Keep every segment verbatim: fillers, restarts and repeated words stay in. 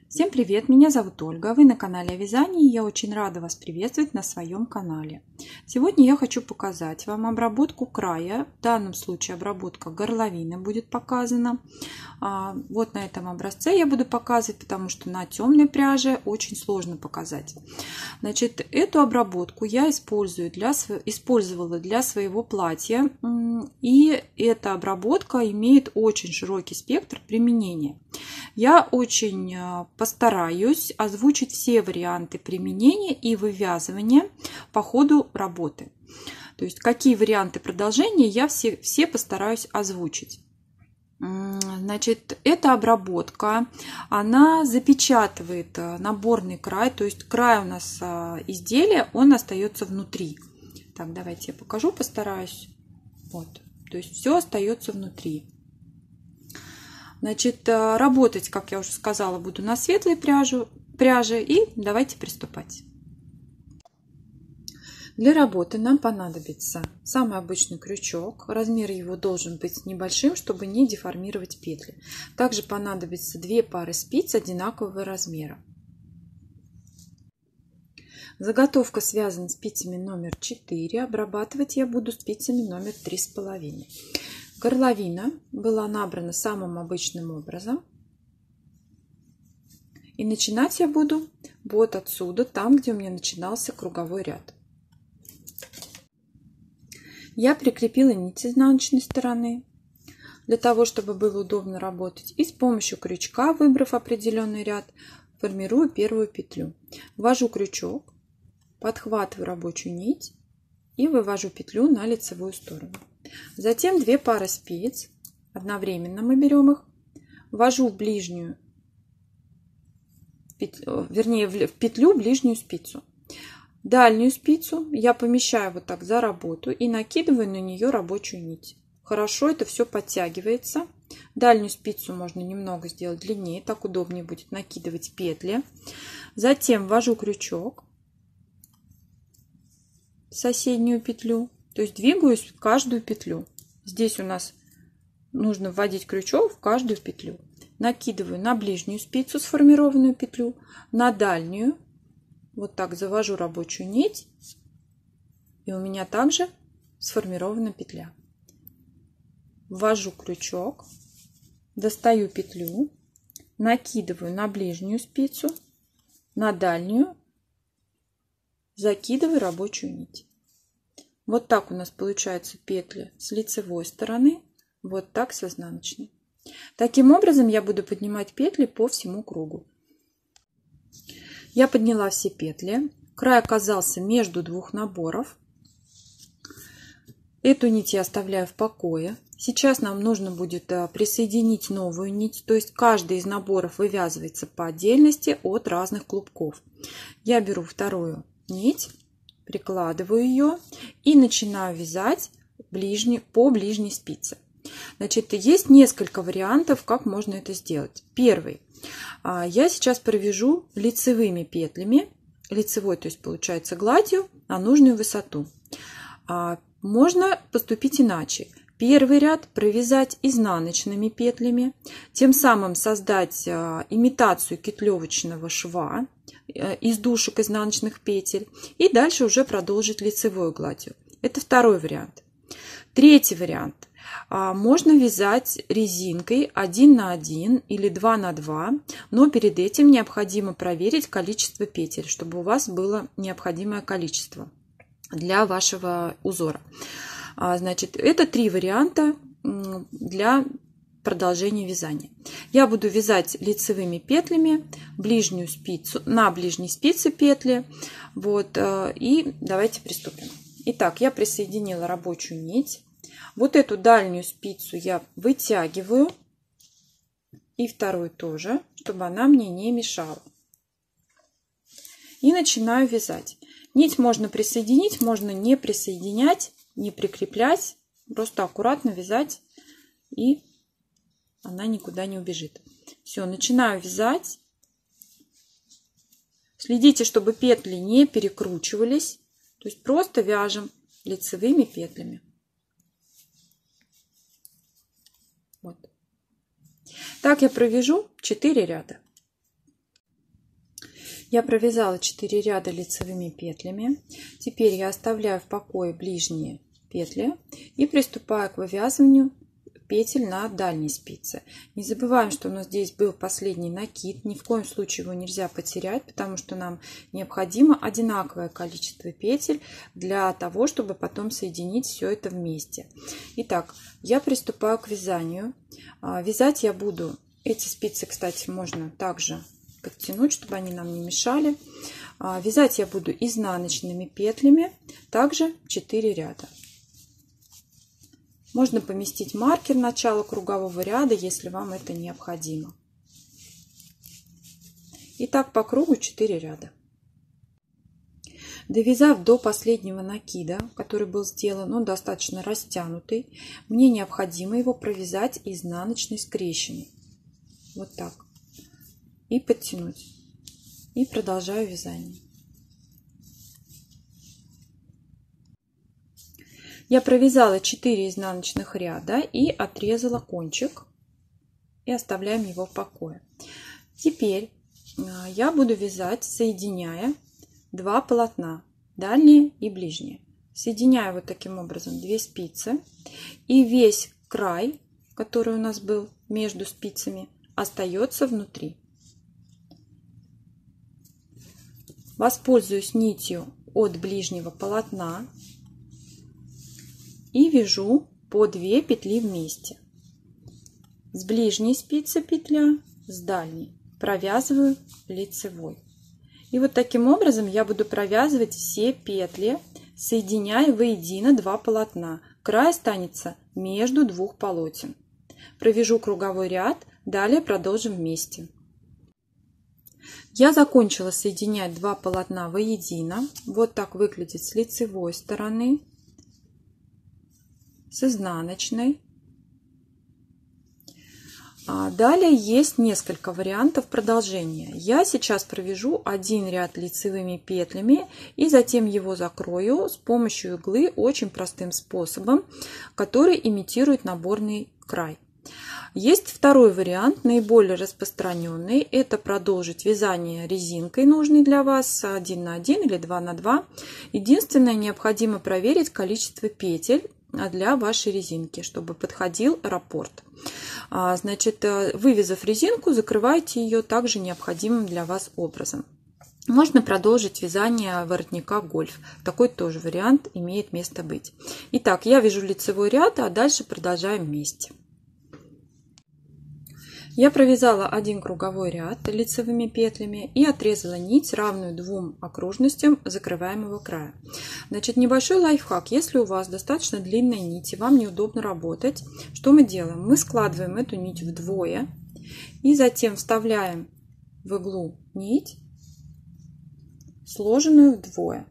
Всем привет! Меня зовут Ольга, вы на канале о вязании, и я очень рада вас приветствовать на своем канале. Сегодня я хочу показать вам обработку края, в данном случае обработка горловины будет показана. Вот на этом образце я буду показывать, потому что на темной пряже очень сложно показать. Значит, эту обработку я использую для, использовала для своего платья, и эта обработка имеет очень широкий спектр применения. Я очень постараюсь озвучить все варианты применения и вывязывания по ходу работы. То есть какие варианты продолжения я все, все постараюсь озвучить. Значит, эта обработка, она запечатывает наборный край, то есть край у нас изделия, он остается внутри. Так, давайте я покажу, постараюсь. Вот, то есть все остается внутри. Значит, работать, как я уже сказала, буду на светлой пряжу, пряже. И давайте приступать. Для работы нам понадобится самый обычный крючок. Размер его должен быть небольшим, чтобы не деформировать петли. Также понадобится две пары спиц одинакового размера. Заготовка связана спицами номер четыре. Обрабатывать я буду спицами номер три с половиной. Горловина была набрана самым обычным образом. И начинать я буду вот отсюда, там, где у меня начинался круговой ряд. Я прикрепила нить с изнаночной стороны, для того, чтобы было удобно работать. И с помощью крючка, выбрав определенный ряд, формирую первую петлю. Ввожу крючок, подхватываю рабочую нить и вывожу петлю на лицевую сторону. Затем две пары спиц, одновременно мы берем их, ввожу в ближнюю, вернее в петлю ближнюю спицу. Дальнюю спицу я помещаю вот так за работу и накидываю на нее рабочую нить. Хорошо это все подтягивается. Дальнюю спицу можно немного сделать длиннее, так удобнее будет накидывать петли. Затем ввожу крючок в соседнюю петлю. То есть двигаюсь в каждую петлю. Здесь у нас нужно вводить крючок в каждую петлю. Накидываю на ближнюю спицу сформированную петлю, на дальнюю. Вот так завожу рабочую нить. И у меня также сформирована петля. Ввожу крючок, достаю петлю, накидываю на ближнюю спицу, на дальнюю, закидываю рабочую нить. Вот так у нас получаются петли с лицевой стороны, вот так с изнаночной. Таким образом я буду поднимать петли по всему кругу. Я подняла все петли, край оказался между двух наборов. Эту нить я оставляю в покое. Сейчас нам нужно будет присоединить новую нить, то есть каждый из наборов вывязывается по отдельности от разных клубков. Я беру вторую нить, прикладываю ее и начинаю вязать ближний, по ближней спице. Значит, есть несколько вариантов, как можно это сделать. Первый. Я сейчас провяжу лицевыми петлями, лицевой, то есть получается гладью, на нужную высоту. Можно поступить иначе. Первый ряд провязать изнаночными петлями, тем самым создать имитацию кетлевочного шва из дужек изнаночных петель и дальше уже продолжить лицевой гладью. Это второй вариант. Третий вариант. Можно вязать резинкой один на один или два на два, но перед этим необходимо проверить количество петель, чтобы у вас было необходимое количество для вашего узора. Значит, это три варианта для продолжения вязания. Я буду вязать лицевыми петлями ближнюю спицу, на ближней спице петли. Вот, и давайте приступим. Итак, я присоединила рабочую нить. Вот эту дальнюю спицу я вытягиваю. И вторую тоже, чтобы она мне не мешала. И начинаю вязать. Нить можно присоединить, можно не присоединять, не прикреплять. Просто аккуратно вязать, и она никуда не убежит. Все, начинаю вязать. Следите, чтобы петли не перекручивались. То есть просто вяжем лицевыми петлями. Вот. Так я провяжу четыре ряда. Я провязала четыре ряда лицевыми петлями. Теперь я оставляю в покое ближние петли и приступаю к вывязыванию петель на дальней спице. Не забываем, что у нас здесь был последний накид. Ни в коем случае его нельзя потерять, потому что нам необходимо одинаковое количество петель для того, чтобы потом соединить все это вместе. Итак, я приступаю к вязанию. Вязать я буду, эти спицы, кстати, можно также подтянуть, чтобы они нам не мешали. Вязать я буду изнаночными петлями, также четыре ряда. Можно поместить маркер начала кругового ряда, если вам это необходимо. И так по кругу четыре ряда. Довязав до последнего накида, который был сделан, он достаточно растянутый, мне необходимо его провязать изнаночной скрещенной. Вот так. И подтянуть. И продолжаю вязание. Я провязала четыре изнаночных ряда и отрезала кончик. И оставляем его в покое. Теперь я буду вязать, соединяя два полотна, дальние и ближние. Соединяю вот таким образом две спицы. И весь край, который у нас был между спицами, остается внутри. Воспользуюсь нитью от ближнего полотна и вяжу по две петли вместе. С ближней спицы петля, с дальней провязываю лицевой. И вот таким образом я буду провязывать все петли, соединяя воедино два полотна. Край останется между двух полотен. Провяжу круговой ряд, далее продолжим вместе. Я закончила соединять два полотна воедино. Вот так выглядит с лицевой стороны, с изнаночной. А далее есть несколько вариантов продолжения. Я сейчас провяжу один ряд лицевыми петлями и затем его закрою с помощью иглы очень простым способом, который имитирует наборный край. Есть второй вариант, наиболее распространенный. Это продолжить вязание резинкой, нужной для вас один на один или два на два. Единственное, необходимо проверить количество петель для вашей резинки, чтобы подходил раппорт. Значит, вывязав резинку, закрывайте ее также необходимым для вас образом. Можно продолжить вязание воротника гольф. Такой тоже вариант имеет место быть. Итак, я вяжу лицевой ряд, а дальше продолжаем вместе. Я провязала один круговой ряд лицевыми петлями и отрезала нить, равную двум окружностям закрываемого края. Значит, небольшой лайфхак. Если у вас достаточно длинная нить и вам неудобно работать, что мы делаем? Мы складываем эту нить вдвое и затем вставляем в иглу нить, сложенную вдвое.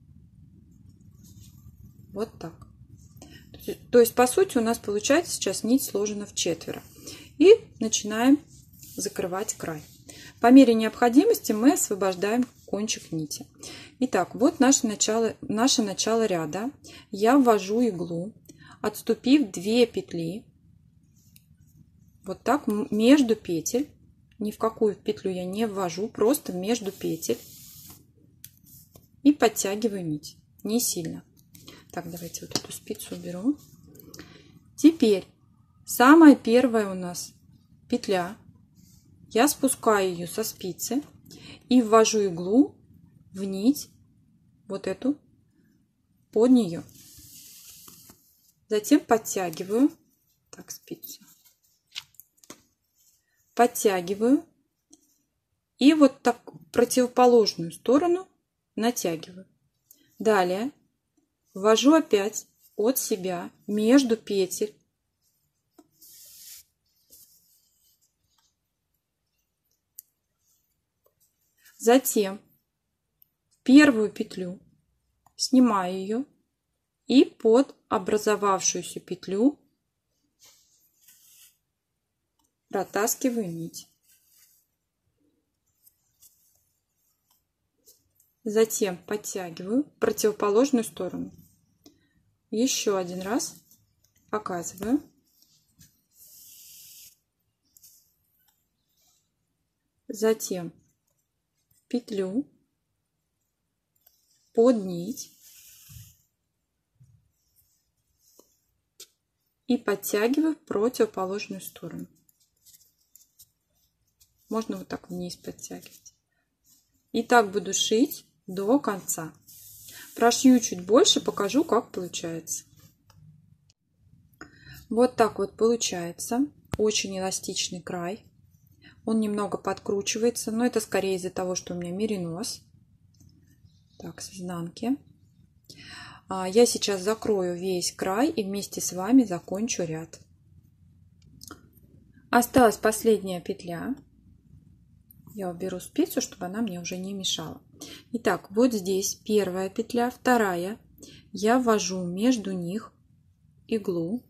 Вот так. То есть, по сути, у нас получается сейчас нить сложена вчетверо. И начинаем закрывать край. По мере необходимости мы освобождаем кончик нити. Итак, вот наше начало, наше начало ряда. Я ввожу иглу, отступив две петли. Вот так между петель. Ни в какую петлю я не ввожу, просто между петель. И подтягиваю нить. Не сильно. Так, давайте вот эту спицу уберу. Теперь самая первая у нас петля. Я спускаю ее со спицы и ввожу иглу в нить, вот эту, под нее. Затем подтягиваю, так, спицу. Подтягиваю и вот так противоположную сторону натягиваю. Далее ввожу опять от себя между петель. Затем первую петлю снимаю ее и под образовавшуюся петлю протаскиваю нить. Затем подтягиваю в противоположную сторону. Еще один раз показываю. Затем петлю под нить и подтягиваю в противоположную сторону. Можно вот так вниз подтягивать. И так буду шить до конца. Прошью чуть больше, покажу, как получается. Вот так вот получается. Очень эластичный край. Он немного подкручивается, но это скорее из-за того, что у меня меринос. Так, с изнанки. Я сейчас закрою весь край и вместе с вами закончу ряд. Осталась последняя петля. Я уберу спицу, чтобы она мне уже не мешала. Итак, вот здесь первая петля, вторая. Я ввожу между них иглу.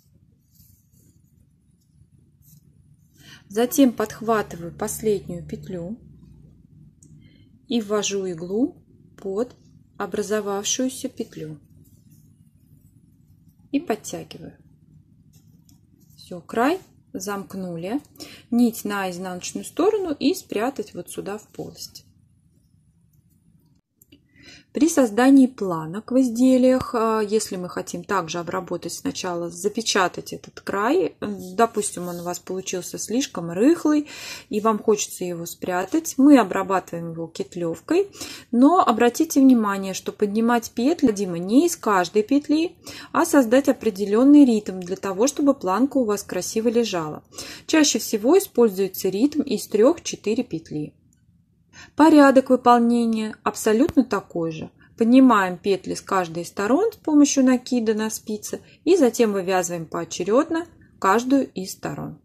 Затем подхватываю последнюю петлю и ввожу иглу под образовавшуюся петлю. И подтягиваю. Все, край замкнули. Нить на изнаночную сторону и спрятать вот сюда в полость. При создании планок в изделиях, если мы хотим также обработать сначала, запечатать этот край, допустим, он у вас получился слишком рыхлый, и вам хочется его спрятать, мы обрабатываем его кетлевкой, но обратите внимание, что поднимать петли необходимо не из каждой петли, а создать определенный ритм для того, чтобы планка у вас красиво лежала. Чаще всего используется ритм из трёх-четырёх петли. Порядок выполнения абсолютно такой же. Поднимаем петли с каждой из сторон с помощью накида на спицы и затем вывязываем поочередно каждую из сторон.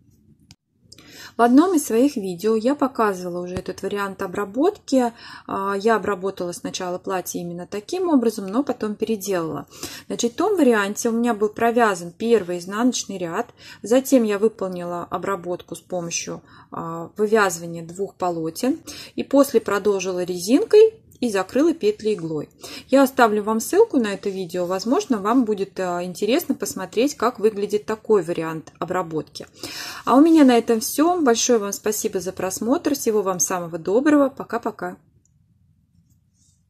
В одном из своих видео я показывала уже этот вариант обработки. Я обработала сначала платье именно таким образом, но потом переделала. Значит, в том варианте у меня был провязан первый изнаночный ряд. Затем я выполнила обработку с помощью вывязывания двух полотен. И после продолжила резинкой и закрыла петли иглой. Я оставлю вам ссылку на это видео. Возможно, вам будет интересно посмотреть, как выглядит такой вариант обработки. А у меня на этом все. Большое вам спасибо за просмотр. Всего вам самого доброго. Пока-пока.